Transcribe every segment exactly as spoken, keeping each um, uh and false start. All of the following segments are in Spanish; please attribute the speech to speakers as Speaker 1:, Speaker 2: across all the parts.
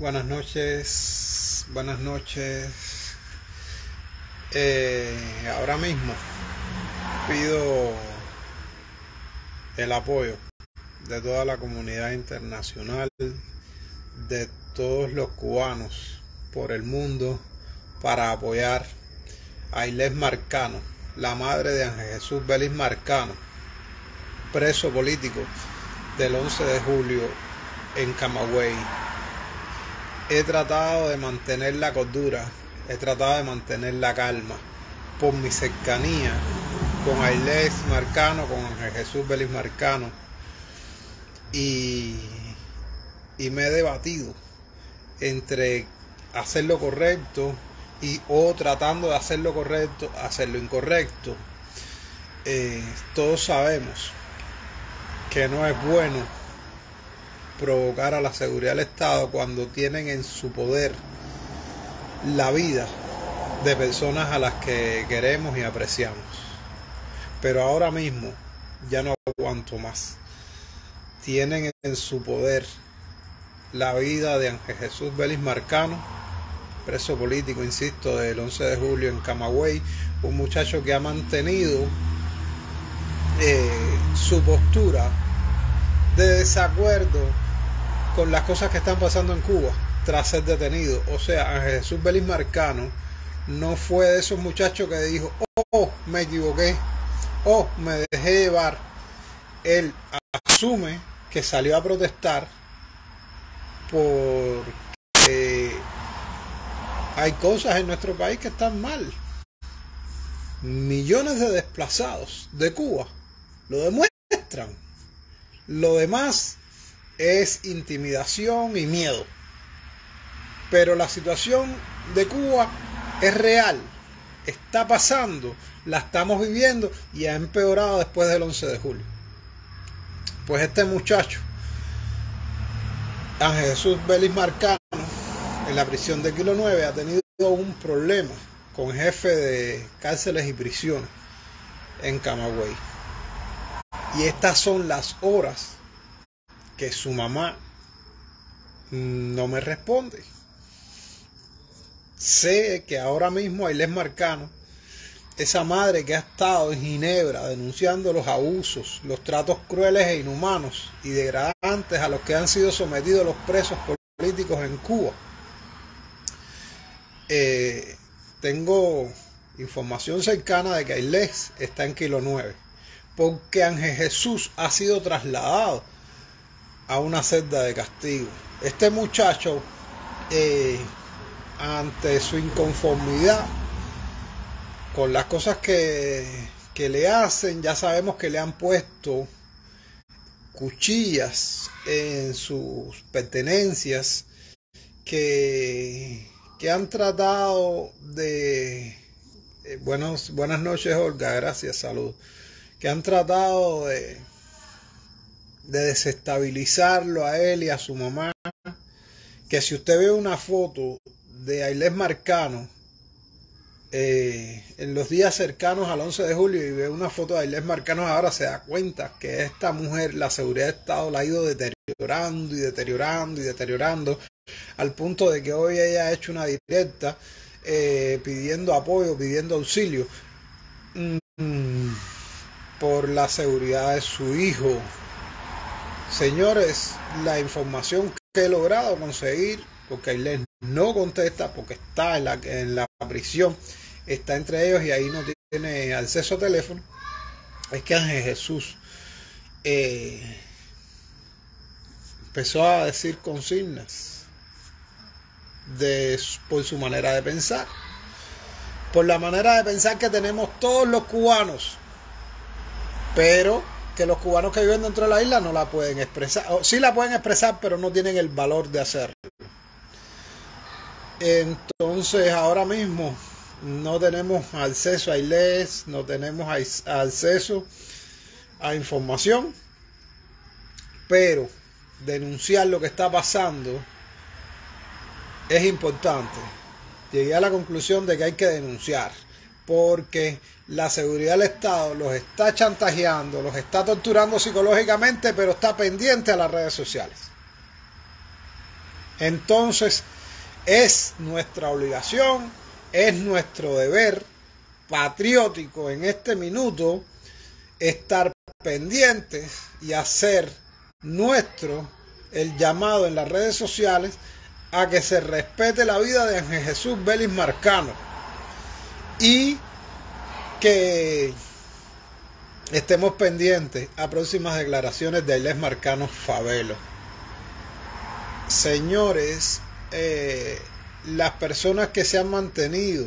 Speaker 1: Buenas noches, buenas noches. Eh, ahora mismo pido el apoyo de toda la comunidad internacional, de todos los cubanos por el mundo, para apoyar a Ailés Marcano, la madre de Ángel Jesús Vélez Marcano, preso político del once de julio en Camagüey. He tratado de mantener la cordura, he tratado de mantener la calma por mi cercanía con Ailés Marcano, con Ángel Jesús Vélez Marcano, y, y me he debatido entre hacer lo correcto y o tratando de hacer lo correcto, hacer lo incorrecto. Eh, todos sabemos que no es bueno provocar a la seguridad del Estado cuando tienen en su poder la vida de personas a las que queremos y apreciamos. Pero ahora mismo ya no aguanto más. Tienen en su poder la vida de Ángel Jesús Vélez Marcano, preso político, insisto, del once de julio en Camagüey, un muchacho que ha mantenido eh, su postura de desacuerdo con las cosas que están pasando en Cuba tras ser detenido. O sea, Ángel Jesús Vélez Marcano no fue de esos muchachos que dijo, oh, me equivoqué, oh, me dejé llevar. Él asume que salió a protestar porque hay cosas en nuestro país que están mal. Millones de desplazados de Cuba lo demuestran. Lo demás es intimidación y miedo. Pero la situación de Cuba es real, está pasando, la estamos viviendo y ha empeorado después del once de julio. Pues este muchacho, Ángel Jesús Vélez Marcano, en la prisión de Kilo nueve, ha tenido un problema con el jefe de cárceles y prisiones en Camagüey. Y estas son las horas que su mamá no me responde. Sé que ahora mismo Ailés Marcano, esa madre que ha estado en Ginebra denunciando los abusos, los tratos crueles e inhumanos y degradantes a los que han sido sometidos los presos políticos en Cuba, eh, tengo información cercana de que Ailés está en Kilo nueve, porque Ángel Jesús ha sido trasladado a una celda de castigo. Este muchacho, eh, ante su inconformidad con las cosas que, que le hacen, ya sabemos que le han puesto cuchillas en sus pertenencias, que, que han tratado de... Eh, buenos, buenas noches, Olga, gracias, salud. Que han tratado de, de desestabilizarlo a él y a su mamá. Que si usted ve una foto de Ailés Marcano eh, en los días cercanos al once de julio y ve una foto de Ailés Marcano ahora, se da cuenta que esta mujer, la seguridad del Estado la ha ido deteriorando y deteriorando y deteriorando al punto de que hoy ella ha hecho una directa eh, pidiendo apoyo, pidiendo auxilio mm, por la seguridad de su hijo. Señores, la información que he logrado conseguir, porque Ailés no contesta, porque está en la, en la prisión, está entre ellos y ahí no tiene acceso a teléfono, es que Ángel Jesús eh, empezó a decir consignas de, por su manera de pensar, por la manera de pensar que tenemos todos los cubanos, pero que los cubanos que viven dentro de la isla no la pueden expresar, o sí la pueden expresar, pero no tienen el valor de hacerlo. Entonces ahora mismo no tenemos acceso a Ailés, no tenemos acceso a información, pero denunciar lo que está pasando es importante. Llegué a la conclusión de que hay que denunciar, porque la seguridad del Estado los está chantajeando, los está torturando psicológicamente, pero está pendiente a las redes sociales. Entonces, es nuestra obligación, es nuestro deber patriótico en este minuto estar pendientes y hacer nuestro el llamado en las redes sociales a que se respete la vida de Ángel Jesús Vélez Marcano y que estemos pendientes a próximas declaraciones de Ailés Marcano Favelo. Señores, eh, las personas que se han mantenido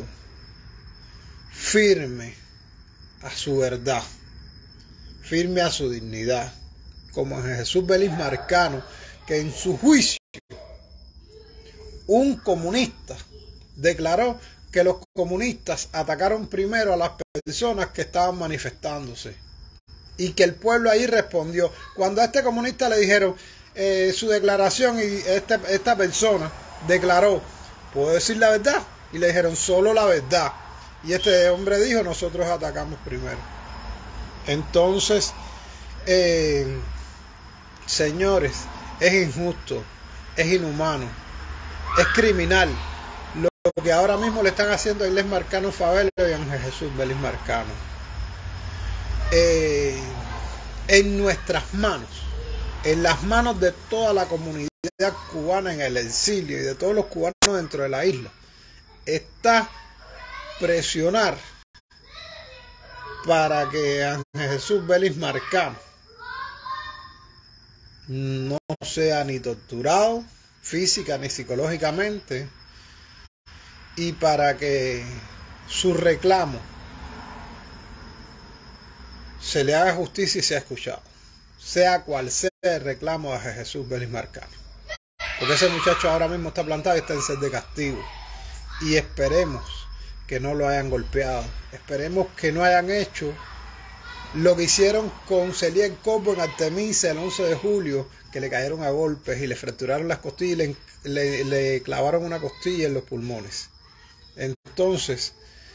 Speaker 1: firmes a su verdad, firme a su dignidad, como Ángel Jesús Vélez Marcano, que en su juicio un comunista declaró que los comunistas atacaron primero a las personas que estaban manifestándose y que el pueblo ahí respondió. Cuando a este comunista le dijeron eh, su declaración y este, esta persona declaró, ¿puedo decir la verdad? Y le dijeron solo la verdad. Y este hombre dijo, nosotros atacamos primero. Entonces, eh, señores, es injusto, es inhumano, es criminal lo que ahora mismo le están haciendo a Ailés Marcano Favelo y a Ángel Jesús Vélez Marcano. Eh, en nuestras manos, en las manos de toda la comunidad cubana en el exilio y de todos los cubanos dentro de la isla, está presionar para que Ángel Jesús Vélez Marcano no sea ni torturado física ni psicológicamente y para que su reclamo se le haga justicia y sea escuchado, sea cual sea el reclamo de Ángel Jesús Vélez Marcano, porque ese muchacho ahora mismo está plantado y está en sed de castigo, y esperemos que no lo hayan golpeado, esperemos que no hayan hecho lo que hicieron con Celiel Cobo en Artemisa el once de julio, que le cayeron a golpes y le fracturaron las costillas y le, le, le clavaron una costilla en los pulmones. Entonces,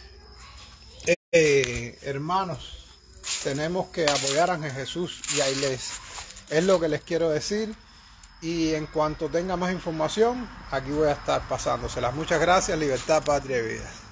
Speaker 1: eh, hermanos, tenemos que apoyar a Ángel Jesús y a Ailés. Es lo que les quiero decir. Y en cuanto tenga más información, aquí voy a estar pasándoselas. Muchas gracias. Libertad, patria y vida.